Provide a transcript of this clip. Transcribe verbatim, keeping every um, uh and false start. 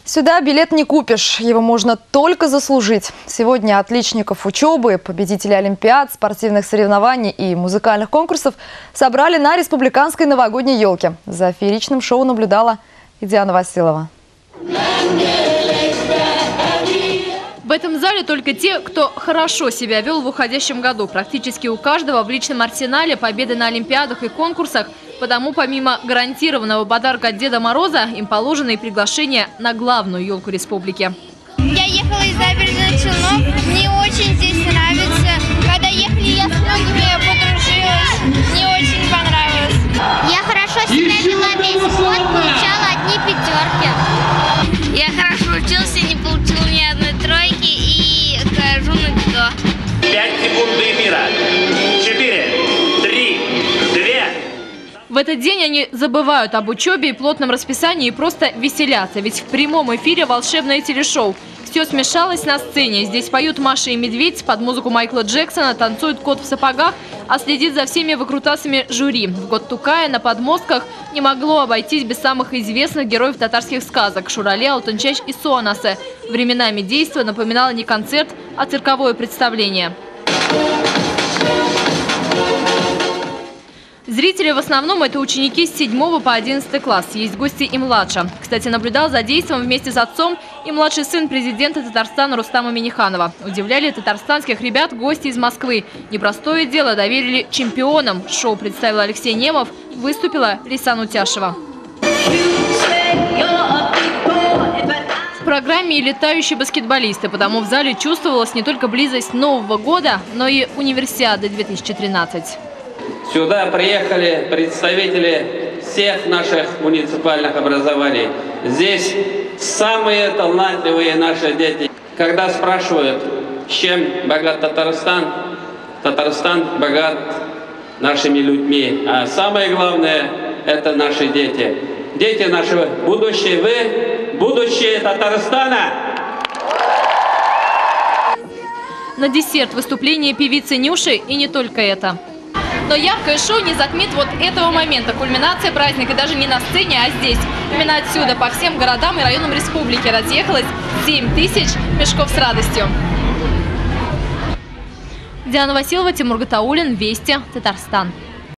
Сюда билет не купишь, его можно только заслужить. Сегодня отличников учебы, победителей олимпиад, спортивных соревнований и музыкальных конкурсов собрали на республиканской новогодней елке. За фееричным шоу наблюдала и Диана Василова. В этом зале только те, кто хорошо себя вел в уходящем году. Практически у каждого в личном арсенале победы на олимпиадах и конкурсах. Потому помимо гарантированного подарка от Деда Мороза, им положено и приглашение на главную елку республики. Я ехала из набережных Челнов. Мне очень здесь нравится. Когда ехали, я с многими подружилась. Мне очень понравилось. Я хорошо себя вела весь год, получала одни пятерки. Я хорошо учился, не получила ни одной тройки и хожу на дзюдо. Пять секунд до эфира. Четыре, три, две. В этот день они забывают об учебе и плотном расписании и просто веселятся. Ведь в прямом эфире волшебное телешоу. Все смешалось на сцене. Здесь поют Маша и Медведь, под музыку Майкла Джексона танцует кот в сапогах, а следит за всеми выкрутасами жюри. В год Тукая на подмостках не могло обойтись без самых известных героев татарских сказок – Шурали, Алтынчаш и Суанасы. Временами действо напоминало не концерт, а цирковое представление. Зрители в основном это ученики с седьмого по одиннадцатый класс. Есть гости и младше. Кстати, наблюдал за действом вместе с отцом и младший сын президента Татарстана Рустама Минниханова. Удивляли татарстанских ребят гости из Москвы. Непростое дело доверили чемпионам. Шоу представил Алексей Немов, выступила Рисан Утяшева. В программе и летающие баскетболисты, потому в зале чувствовалась не только близость Нового года, но и Универсиады две тысячи тринадцать. Сюда приехали представители всех наших муниципальных образований. Здесь самые талантливые наши дети. Когда спрашивают, чем богат Татарстан, Татарстан богат нашими людьми. А самое главное – это наши дети. Дети нашего будущее. Вы – будущее Татарстана. На десерт выступление певицы Нюши и не только это. Но яркое шоу не затмит вот этого момента. Кульминация праздника даже не на сцене, а здесь. Именно отсюда по всем городам и районам республики разъехалось семь тысяч мешков с радостью. Диана Василова, Тимур Гатауллин, Вести, Татарстан.